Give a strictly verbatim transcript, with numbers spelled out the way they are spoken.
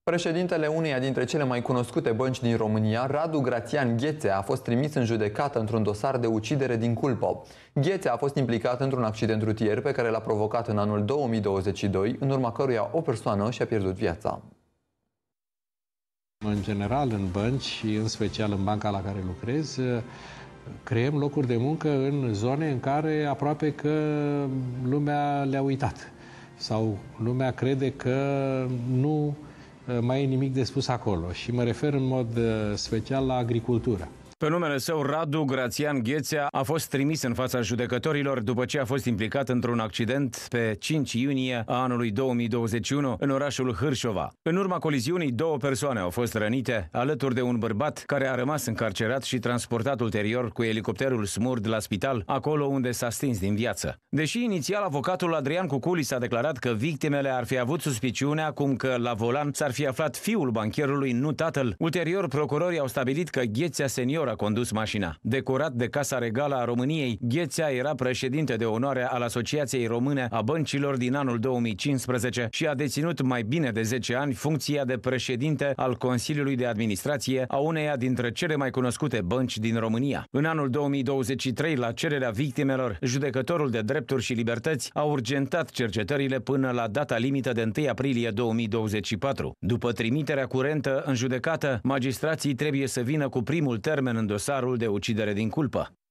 Președintele uneia dintre cele mai cunoscute bănci din România, Radu Grațian Ghețea, a fost trimis în judecată într-un dosar de ucidere din culpă. Ghețea a fost implicat într-un accident rutier pe care l-a provocat în anul două mii douăzeci și doi, în urma căruia o persoană și-a pierdut viața. În general, în bănci și în special în banca la care lucrez, creăm locuri de muncă în zone în care aproape că lumea le-a uitat sau lumea crede că nu mai e nimic de spus acolo și mă refer în mod special la agricultură. Pe numele său, Radu Grațian Ghețea a fost trimis în fața judecătorilor după ce a fost implicat într-un accident pe cinci iunie a anului două mii douăzeci și unu în orașul Hârșova. În urma coliziunii, două persoane au fost rănite, alături de un bărbat care a rămas încarcerat și transportat ulterior cu elicopterul SMUR de la spital, acolo unde s-a stins din viață. Deși inițial avocatul Adrian Cuculi s-a declarat că victimele ar fi avut suspiciunea cum că la volan s-ar fi aflat fiul bancherului, nu tatăl, ulterior procurorii au stabilit că Ghețea senior a condus mașina. Decorat de Casa Regală a României, Ghețea era președinte de onoare al Asociației Române a Băncilor din anul două mii cincisprezece și a deținut mai bine de zece ani funcția de președinte al Consiliului de Administrație a uneia dintre cele mai cunoscute bănci din România. În anul două mii douăzeci și trei, la cererea victimelor, judecătorul de drepturi și libertăți a urgentat cercetările până la data limită de întâi aprilie două mii douăzeci și patru. După trimiterea curentă în judecată, magistrații trebuie să vină cu primul termen în dosarul de ucidere din culpă.